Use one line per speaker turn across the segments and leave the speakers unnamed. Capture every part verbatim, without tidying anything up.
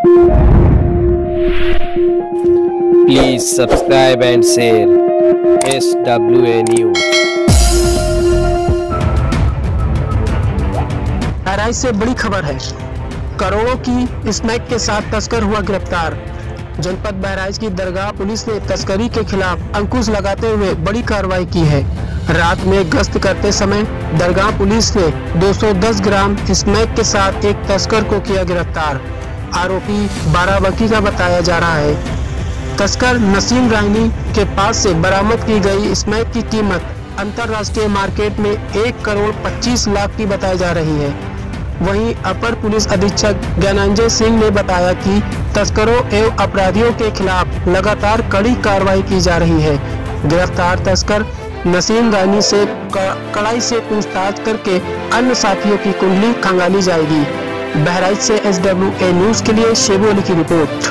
Please subscribe and share S W A News।
Bahraich से बड़ी खबर है। करोड़ों की स्मैक के साथ तस्कर हुआ गिरफ्तार। जनपद बहराइच की दरगाह पुलिस ने तस्करी के खिलाफ अंकुश लगाते हुए बड़ी कार्रवाई की है। रात में गश्त करते समय दरगाह पुलिस ने दो सौ दस ग्राम स्मैक के साथ एक तस्कर को किया गिरफ्तार। आरोपी बाराबंकी का बताया जा रहा है। तस्कर नसीम रायनी के पास से बरामद की गई स्मैक की कीमत अंतर्राष्ट्रीय मार्केट में एक करोड़ पच्चीस लाख की बताई जा रही है। वहीं अपर पुलिस अधीक्षक ज्ञानंजय सिंह ने बताया कि तस्करों एवं अपराधियों के खिलाफ लगातार कड़ी कार्रवाई की जा रही है। गिरफ्तार तस्कर नसीम रायनी से कड़ाई से पूछताछ करके अन्य साथियों की कुंडली खंगाली जाएगी। बहराइच से एस डब्ल्यू ए न्यूज के लिए शेबू अली की रिपोर्ट।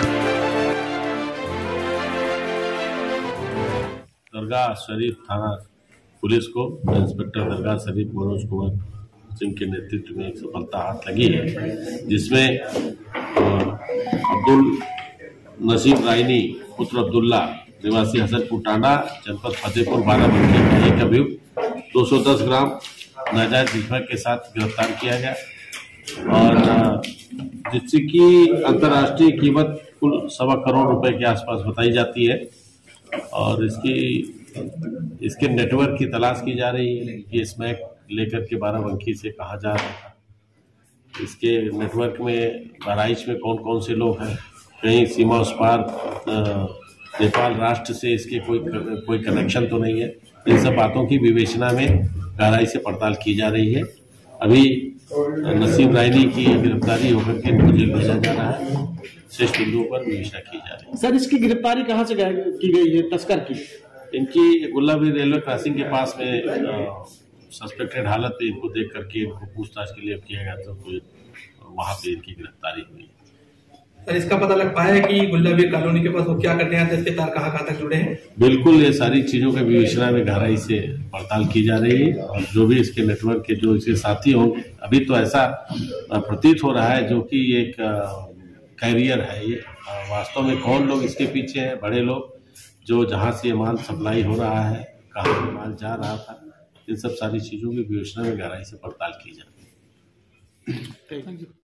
दरगाह शरीफ थाना पुलिस को इंस्पेक्टर दरगाह शरीफ मनोज कुमार सिंह के नेतृत्व में एक सफलता हाथ लगी है, जिसमें अब्दुल नसीम रायनी पुत्र अब्दुल्ला निवासी हसनपुर टांडा जनपद फतेहपुर बाराबंकी का एक अभियुक्त दो सौ दस ग्राम नाजायज स्मैक के साथ गिरफ्तार किया गया और जिसकी अंतर्राष्ट्रीय कीमत कुल सवा करोड़ रुपए के आसपास बताई जाती है और इसकी इसके नेटवर्क की तलाश की जा रही है कि स्मैक लेकर के बाराबंकी से कहाँ जा रहा था। इसके नेटवर्क में बहराइच में कौन कौन से लोग हैं, कहीं सीमा उस पार नेपाल राष्ट्र से इसके कोई कोई कनेक्शन तो नहीं है। इन सब बातों की विवेचना में गहराई से पड़ताल की जा रही है। अभी नसीम रायनी की गिरफ्तारी होकर के इनको जेल भेजा जा रहा है। शेष बिंदुओं पर विवेचना की जा रही है।
सर, इसकी गिरफ्तारी कहाँ से की गई है तस्कर की?
इनकी गुल्लाबी रेलवे क्रॉसिंग के पास में सस्पेक्टेड हालत में इनको देख करके इनको पूछताछ के लिए किया गया था, तो वहां पे इनकी गिरफ्तारी हुई।
सर, इसका पता लग पाया है कि गुल्लाबी कॉलोनी के पास वो क्या करने आते हैं, इसके तार कहाँ कहाँ तक जुड़े हैं?
बिल्कुल, ये सारी चीजों के विवेचना में गहराई से पड़ताल की जा रही है और जो भी इसके नेटवर्क के जो इसके साथी होंगे, अभी तो ऐसा प्रतीत हो रहा है जो कि एक कैरियर है। ये वास्तव में कौन लोग इसके पीछे हैं, बड़े लोग जो जहां से ये माल सप्लाई हो रहा है, कहाँ से माल जा रहा था, इन सब सारी चीजों की विवेचना में गहराई से पड़ताल की जाती है।
Thank you.